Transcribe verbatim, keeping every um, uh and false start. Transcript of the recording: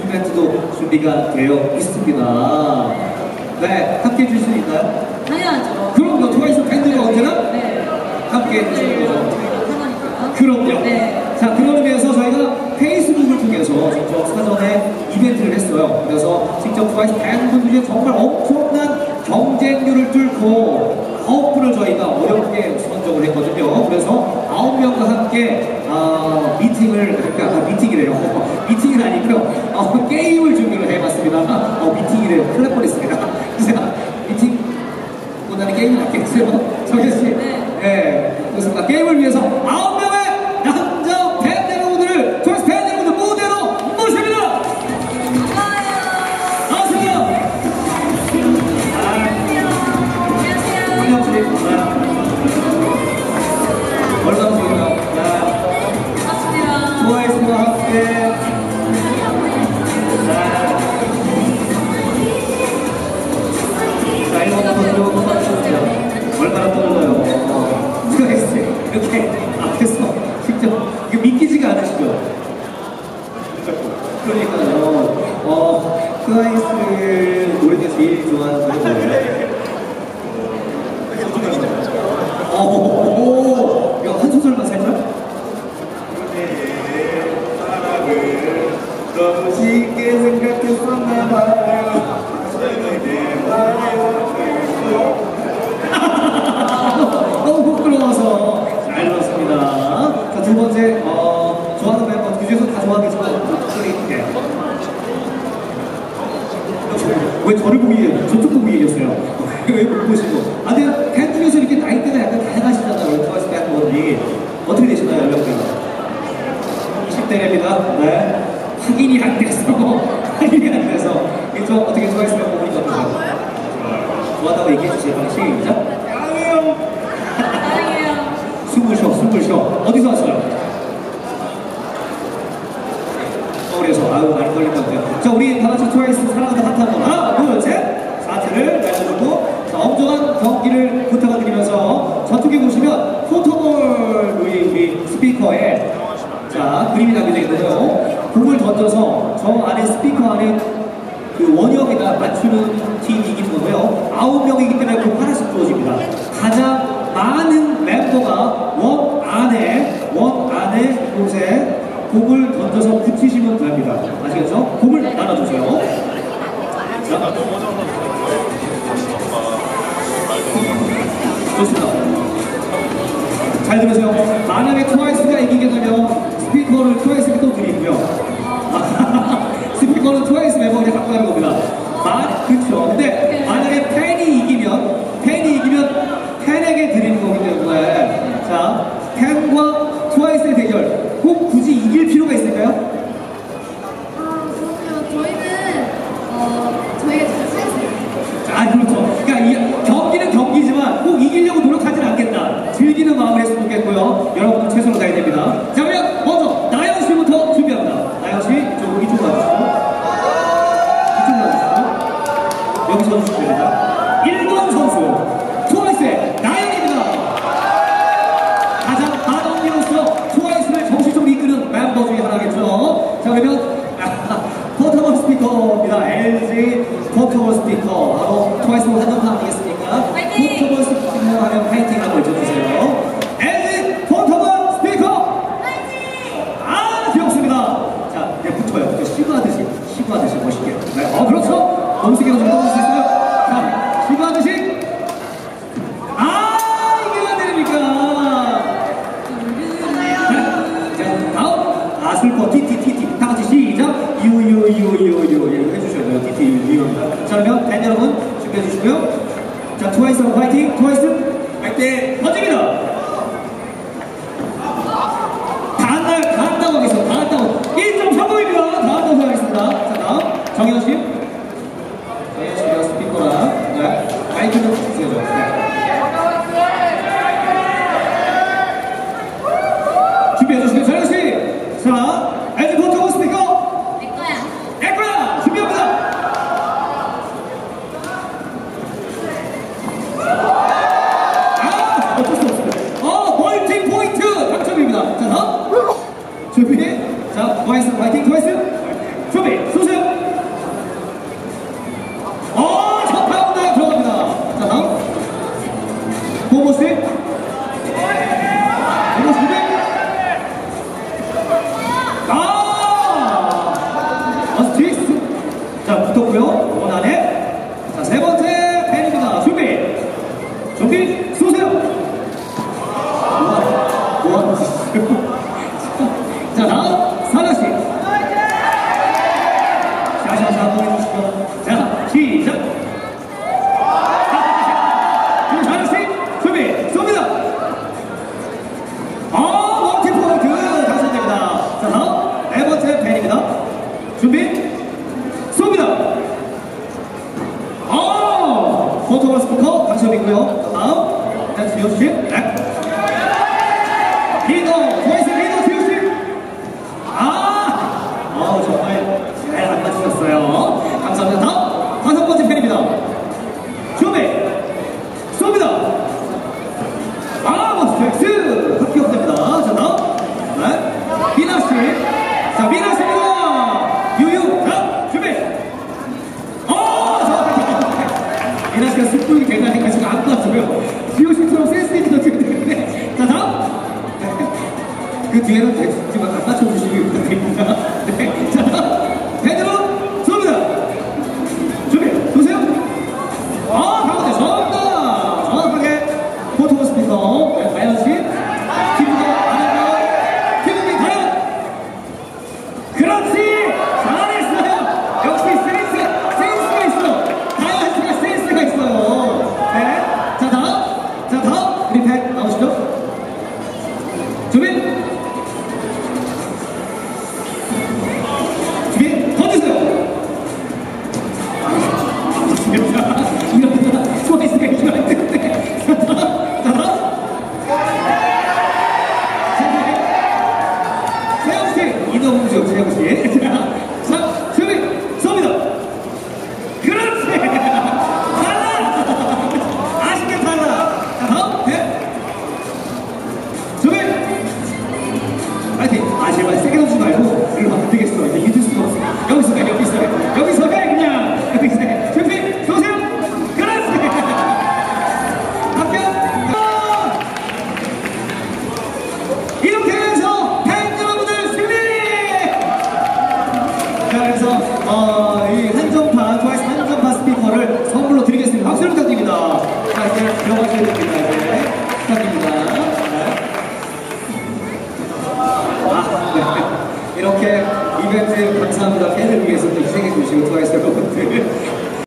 이벤트도 준비가 되어 있습니다. 네, 함께 해주실 수 있나요? 당연하죠. 그럼요. 트와이스 팬들과 언제나 네. 함께 해주시는 거죠. 하나니까. 그럼요. 네. 자, 그런 의미에서 저희가 페이스북을 통해서 직접 사전에 이벤트를 했어요. 그래서 직접 트와이스 팬분들이 정말 엄청난 경쟁률을 뚫고 아홉 분을 저희가 어렵게 선정을 했거든요. 그래서 아홉 명과 함께 아, 미팅을, 그러니까 아, 미팅이래요. 미팅은 아니고요. 어, 게임을 준비를 해봤습니다. 어, 미팅이래요. 큰일 날 뻔했습니다. 그래서 미팅보다는 게임이 낫겠어요. 정혜씨. 네. 네. 그렇습니다. 게임을 위해서 아홉 명의 남자 팬 여러분들을, 트와이스 팬 여러분들 무대로 모십니다. 나와주세요. 얼마나 좋은가요? 트와이스와 함께 자, 이거 한번 들어보고 봐주세요. 얼마나 떨려요. 트와이스 이렇게 앞에서 직접 이게 믿기지가 않으시죠? 그러니까요. 어, 트와이스 노래 중에 제일 좋아하는 노래 뭐예요? 어, 오, 야, 한 소절만 살짝. 사랑을 너무 쉽게 생각했었나봐요. 너무 부끄러워서 잘 들었습니다. 자, 두 번째, 어, 좋아하는 멤버, 그 중에서 다 좋아하겠지만, 소리있게. 왜 저를 보고 얘기해요? 저쪽 보고 얘기했어요. 왜 못 보시고. 아, 근데 팬 중에서 이렇게 나이대가 약간 다양하시잖아요. 트와이스 팬분들이. 어떻게 되시나요, 연령대가? 이십 대랍니다. 네. 확인이 안 돼서. 확인이 안 돼서. 이쪽 어떻게 트와이스 팬분들이 어떠세요? 좋아한다고 얘기해주세요. 빨리 시작. 사랑해요. 숨을 쉬어, 숨을 쉬어. 어디서 왔어요? 서울에서. 아유, 많이 걸린 것 같아요. 자, 우리 다 같이 트와이스 사랑하는 하트 한번. 하나, 둘, 셋. 하트를 날려주고. 자, 엄정한 경기를 부탁을 드리면서 저쪽에 보시면 포토볼 우리, 우리 스피커에 자, 그림이 남겨져 있는데요. 공을 던져서 저 안에 스피커 안에 그 원형에다 맞추는 팀이 이기는 거고요. 아홉 명이기 때문에 공 하나씩 주어집니다. 가장 많은 멤버가 원 안에, 원 안에 곳에 공을 던져서 붙이시면 됩니다. 아시겠죠? 공을 나눠주세요. 자. 좋습니다. 잘 들으세요. 만약에 트와이스가 이기게 되면 스피커를 트와이스에게 또 드리고요. 스피커는 트와이스 멤버들이 갖고 가는 겁니다. 만, 그쵸. 근데 만약에 팬이 이기면, 팬이 이기면 팬에게 드리는 거기 때문에, 자, 팬과 트와이스의 대결, 꼭 굳이 이길 필요가 있을까요? 아, 그럼요. 저희는, 어, 저희가 잘 살았어요. 아, 그렇죠. 그러니까 이, 경기는 경기지만 꼭 이기려고 노력하진 않겠다. 즐기는 마음을 했으면 좋겠고요. 여러분들 최선을 다해야 됩니다. 자, 그러면 먼저 나영 씨부터 준비합니다. 나영 씨, 이쪽으로 이쪽으로 와주시고. 이쪽으로 와주시고. 여기 서주시면 됩니다. 일 번 선수, 트와이스의 나영입니다. 가장 반언니로서 트와이스를 정식적으로 이끄는 멤버 중에 하나겠죠. 자, 그러면 포터블 스피커입니다. 엘지 포터블 스피커. 바로 트와이스로 한정판 아니겠습니까? 포터블 스피커 하면 파이팅 한번 외쳐주세요. 엘지 포터블 스피커! 파이팅! 아, 귀엽습니다. 자, 네, 붙어요. 붙어. 시구하듯이. 시구하듯이 멋있게. 네, 어, 그렇죠. 몸쓰기로 좀 떠볼 수 있어요. 자, 시구하듯이. 아, 이게 안 되니까. 네, 자, 다음. 아, 슬퍼. 티티티티. 다 같이 시작. 유유유유유 해주셔야 돼요. 디테일. 자, 그러면 팬 여러분 준비해 주시고요. 자, 트와이스하고 화이팅! 트와이스 화이팅! 던집니다! 다 한다, 다 한다고 하겠습니다. 다 한다고. 일 점 삼 호입니다. 다 한다고 하겠습니다. 자, 다음. 정현 씨. 정현 씨가 스피커랑, 네. 마이크 좀 주세요. 네. 준비해 주시고요. 정현 씨. 자, 엘지 포터블 스피커. 내 거야. 내 거야! 준비합니다! 아! 어쩔 수 없습니다. 어, 멀티 포인트! 당첨입니다. 자, 다음. 준비. 자, 트와이스, 화이팅, 트와이스. 준비, 쏘세요. 점이고요. 다음, 자, 지효 씨. 네. 리더, 트와이스 리더 지효 씨. 아, 어, 정말 잘 안 맞추셨어요. 감사합니다. 다음, 다섯 번째 팬입니다. 준비, 쏩니다. 아, 멋스트렉스. 딱 기억됩니다. 자, 다음, 네. 미나 씨. 자, 미나 씨입니다. 유유, 자, 준비. 어, 자, 미나 씨가 습득이 대단히 지금 안 봤어요. 지효 씨처럼 센스 있게 던지면 되는데. 자, 다음. 그 뒤에는 대충 안 맞춰주시기 부탁드립니다. 네. 자, 다음. 팬으로 쏩니다. 준비, 보세요. 아, 가운데 정답! 정확하게 포토 스피커. 네, 다현 씨. 기분이 안하고 기분이 다현. 그렇지! 잘했어요! 역시 센스, 센스가 있어! 다현 씨가 센스가 있어요. 네. 자, 다음. 자, 다음. 우리 팬 나오시죠? 준비! 준비! 던지세요! 이러다 트와이스가 이기면 안 되는데. 자, 다음! 자, 다음! 세영씨! 이동주, 세영씨. 자, 준비! 쏩니다! 그렇지! 달라! 아쉽게 달라! 자, 다음! 네. 준비! 파이팅! 아, 제발 세게 던지지 말고 이러면 안 되겠어. 이제 믿을 수가 없어. 여기서 가, 여기서 가. 여기서 가, 그냥! 여기서 가. 준비! 쏘세요! 그렇지! 합격! 아! 이렇게 해서 팬 여러분들 승리! 자, 그래서 어, 이 한정판, 트와이스 한정판 스피커를 선물로 드리겠습니다. 박수를 부탁드립니다. 자, 이제 들어가셔야 됩니다. 이제 부탁드립니다. 네. 아, 네. 이렇게 이벤트 감사합니다. 팬을